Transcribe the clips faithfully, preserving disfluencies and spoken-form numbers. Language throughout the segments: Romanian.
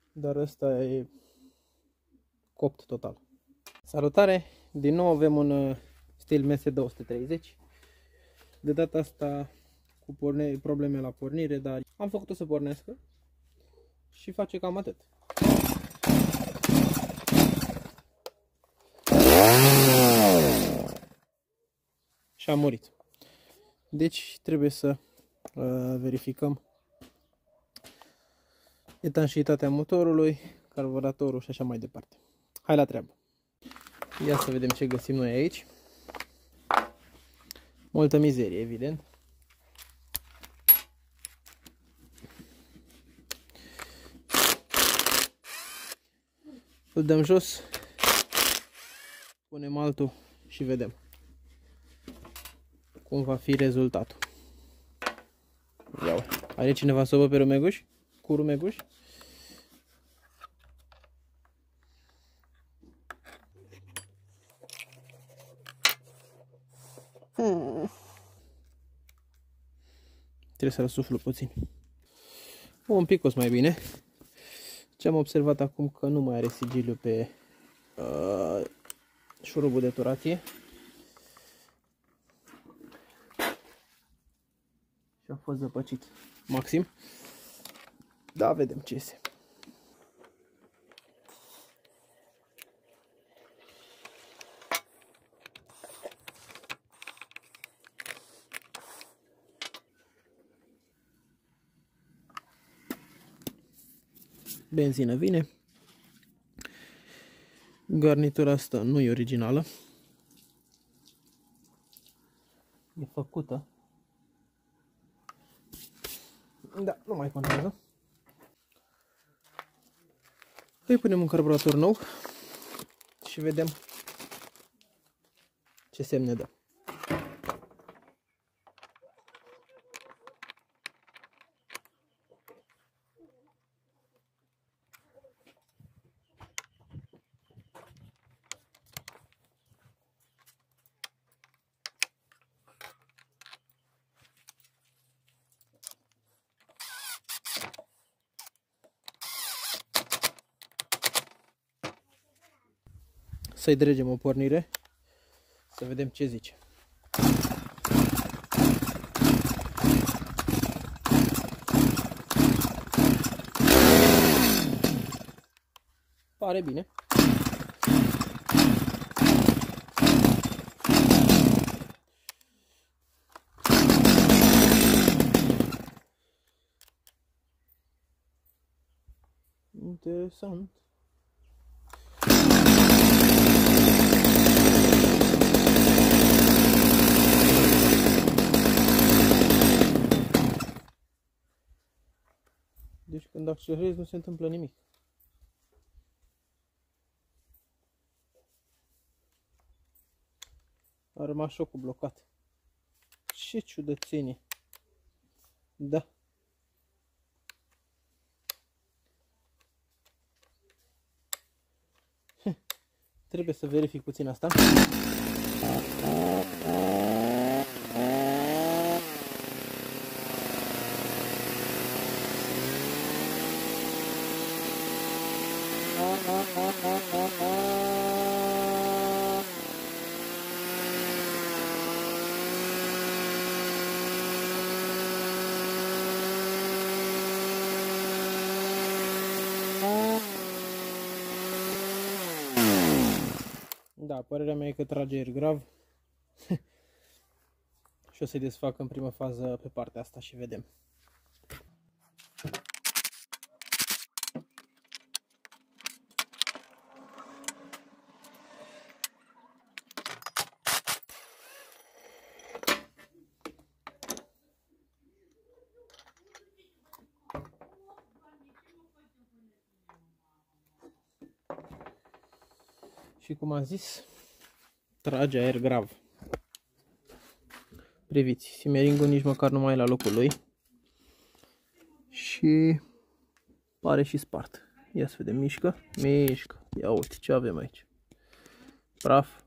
dar ăsta e copt total. Salutare! Din nou avem un Steelmate S două sute treizeci. De data asta cu porne, probleme la pornire, dar am făcut-o să pornească și face cam atât. Și a murit. Deci trebuie să uh, verificăm etanșitatea motorului, carburatorul și așa mai departe. Hai la treabă. Ia să vedem ce găsim noi aici. Multă mizerie, evident. Îl dăm jos, punem altul și vedem cum va fi rezultatul. Ia, are cineva sobă pe rumeguș? Cu rumeguș? Hmm. Trebuie să răsuflu puțin. Un pic mai bine. Ce am observat acum că nu mai are sigiliu pe uh, șurubul de turație. Și a fost zăpăcit maxim. Da, vedem ce este. Benzină vine. Garnitura asta nu e originală. E făcută. Da, nu mai contează. Îi punem un carburator nou și vedem ce semne dă. Să-i dregem o pornire, să vedem ce zice. Pare bine. Interesant. Deci când accelerezi nu se întâmplă nimic. A rămas șocul blocat. Ce ciudățenie. Da. Trebuie să verific puțin asta. Da, părerea mea e că trage aer grav. Și o să-i desfac în primă fază pe partea asta și vedem. Și cum am zis, trage aer grav. Priviți, simeringul nici măcar nu mai e la locul lui. Și pare și spart. Ia să vedem, mișcă, mișcă. Ia uite ce avem aici. Praf.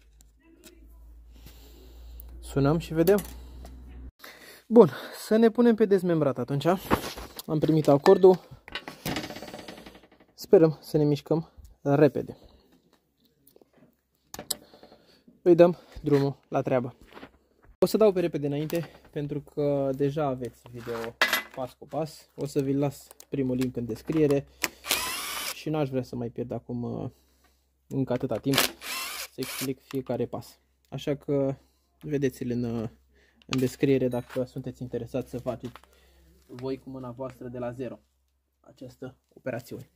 Sunăm și vedem. Bun, să ne punem pe dezmembrat atunci. Am primit acordul. Sperăm să ne mișcăm repede. Îi dăm drumul la treabă. O să dau pe repede înainte pentru că deja aveți video pas cu pas. O să vi-l las primul link în descriere și n-aș vrea să mai pierd acum încă atâta timp să explic fiecare pas. Așa că vedeți-l în, în descriere dacă sunteți interesați să faceți voi cu mâna voastră de la zero această operațiune.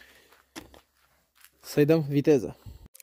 Să-i dăm viteză.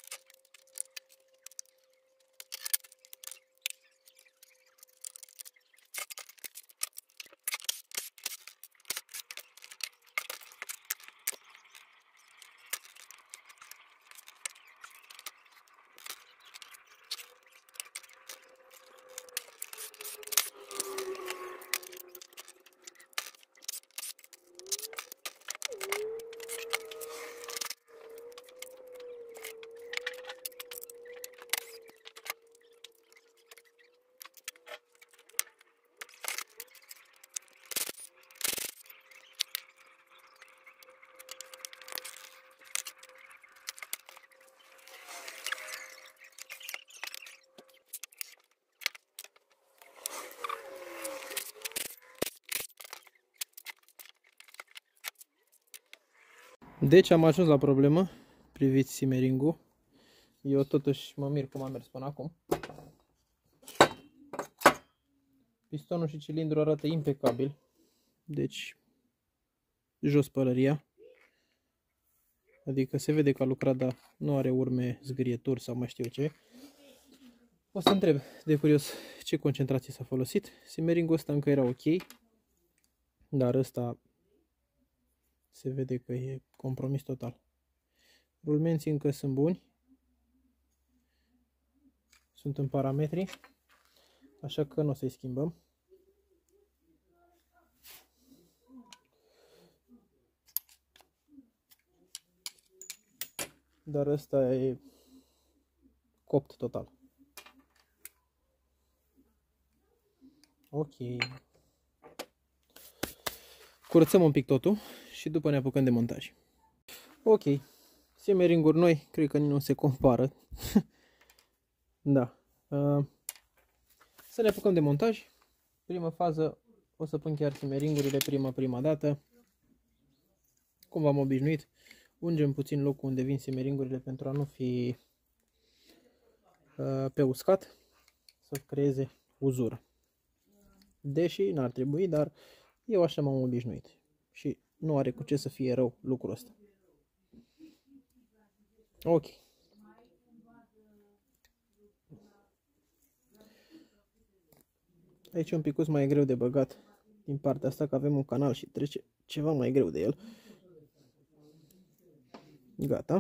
Deci am ajuns la problemă, priviți simmering-ul. Eu totuși mă mir cum am mers până acum. Pistonul și cilindrul arată impecabil, deci jos pălăria. Adică se vede că a lucrat, dar nu are urme, zgârieturi sau mai știu eu ce. O să întreb de curios ce concentrație s-a folosit. Simmering-ul ăsta încă era ok, dar ăsta se vede că e compromis total. Rulmenții încă sunt buni. Sunt în parametri. Așa că nu o să-i schimbăm. Dar ăsta e copt total. Ok. Curățăm un pic totul și după ne apucăm de montaj. Ok. Simmering-uri noi, cred că nu se compară. Da. Uh, să ne apucăm de montaj. Prima fază o să pun chiar simmering-urile prima, prima dată. Cum v-am obișnuit. Ungem puțin locul unde vin simmering-urile pentru a nu fi uh, pe uscat. Să creeze uzură. Deși n-ar trebui, dar eu așa m-am obișnuit. Și nu are cu ce să fie rău lucrul ăsta. Ok. Aici e un picuț mai greu de băgat din partea asta, că avem un canal și trece ceva mai greu de el. Gata.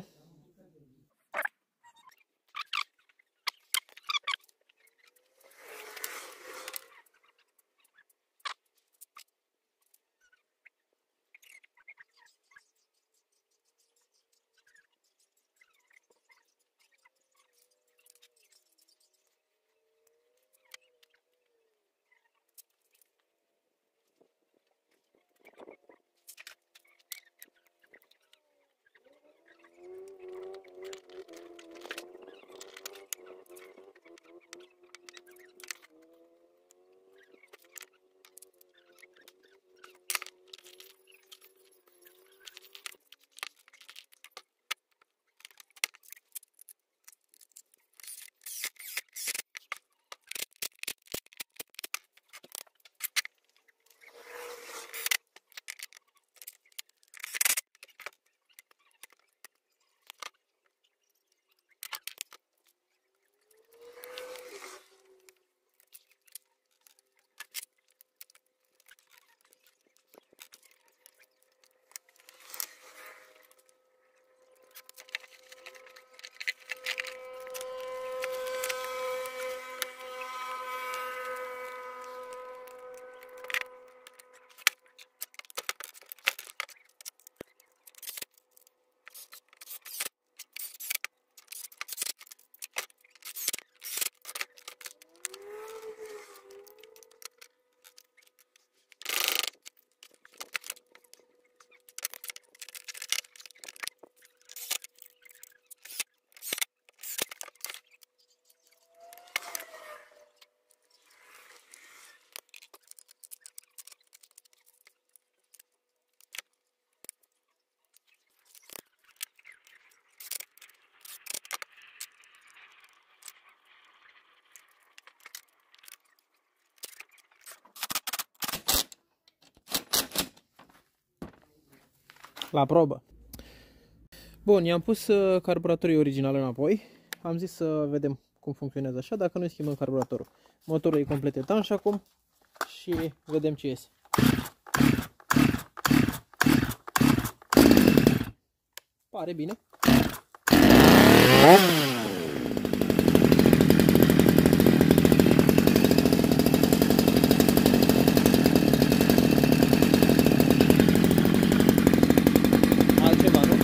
La probă. Bun, i-am pus carburatorii original înapoi. Am zis să vedem cum funcționează așa, dacă noi schimbăm carburatorul. Motorul e complet etanș acum și vedem ce iese. Pare bine. Altceva, nu?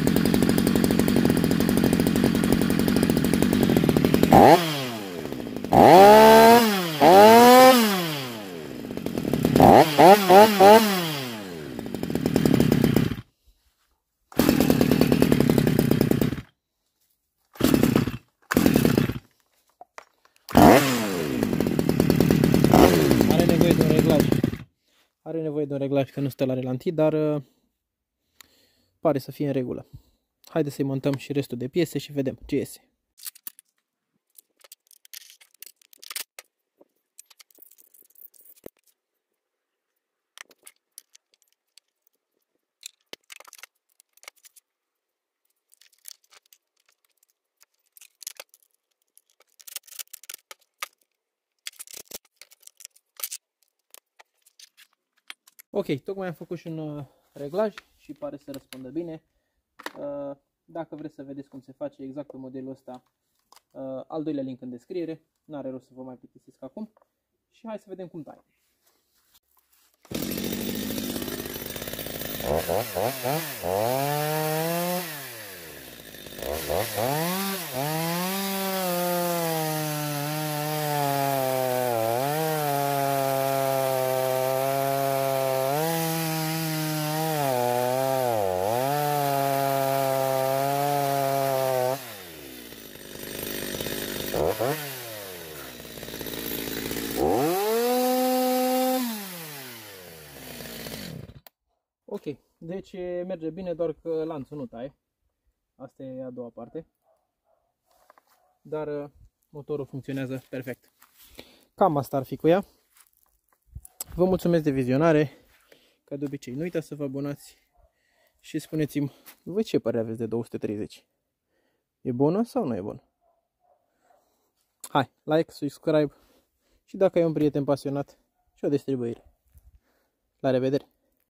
Are nevoie de un reglaj. Are nevoie de un reglaj că nu stă la relanti, dar uh, pare să fie în regulă. Haideți să-i montăm și restul de piese și vedem ce iese. Ok, tocmai am făcut și un uh, reglaj și pare să răspundă bine. Uh, dacă vreți să vedeți cum se face exact pe modelul ăsta, uh, al doilea link în descriere. N-are rost să vă mai plictisesc acum. Și hai să vedem cum taie. Ok, deci merge bine, doar că lanțul nu taie. Asta e a doua parte. Dar motorul funcționează perfect. Cam asta ar fi cu ea. Vă mulțumesc de vizionare. Ca de obicei, nu uitați să vă abonați și spuneți-mi voi ce părere aveți de două sute treizeci. E bună sau nu e bună? Hai, like, subscribe și dacă ai un prieten pasionat și o distribuire. La revedere!